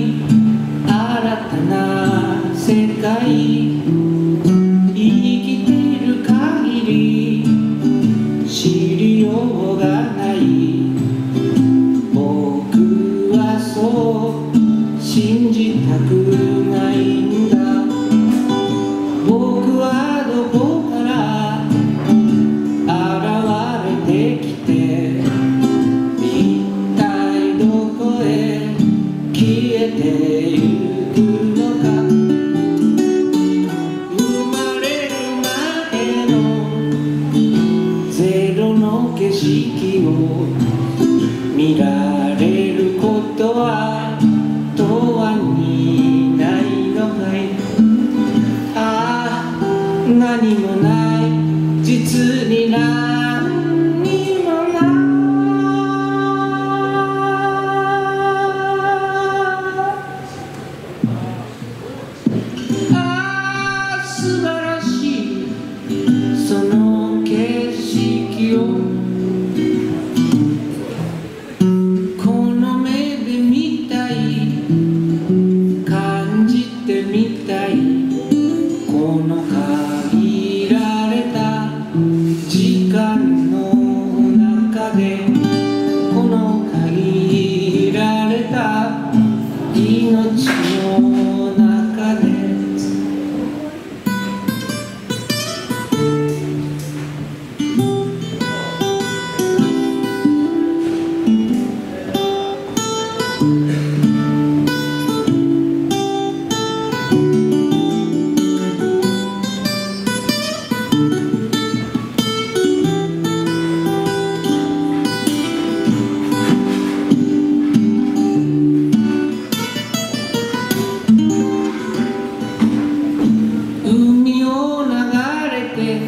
い新たな世界生きてる限り知りようがない僕はそう信じたくないんだ僕はどこから現れてきて一体どこへ消えてゆくのか生まれる前のゼロの景色を見られることは永遠にないのかいああ何もない実に何にもないああ素晴らしいその景色をこの目で見たい感じてみたいこの限られた時間の中でこの限られた命の中で海を流れて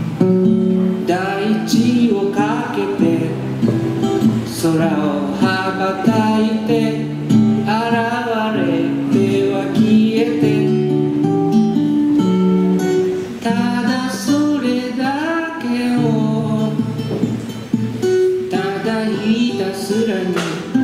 大地をかけて空を羽ばたいて現れては消えてただそれだけをただひたすらに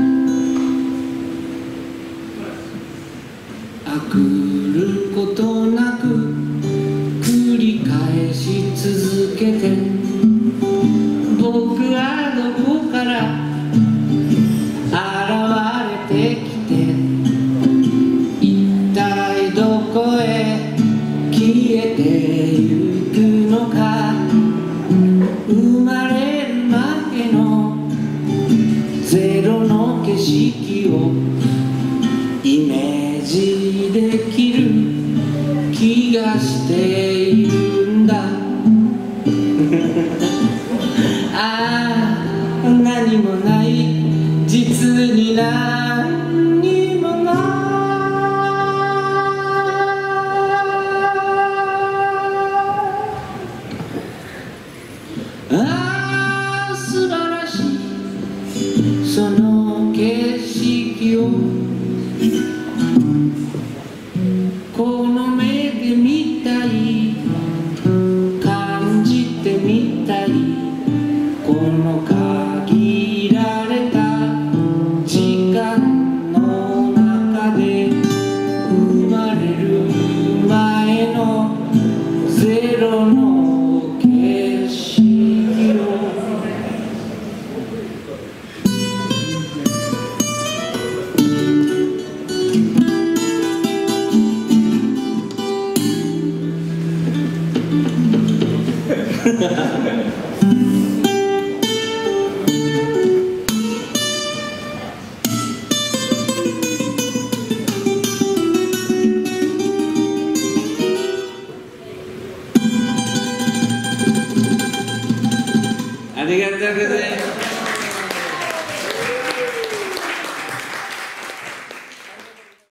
あくることなく繰り返し続けて僕はどこから現れてきて一体どこへ消えてゆくのか生まれる前のゼロの景色をイメージでき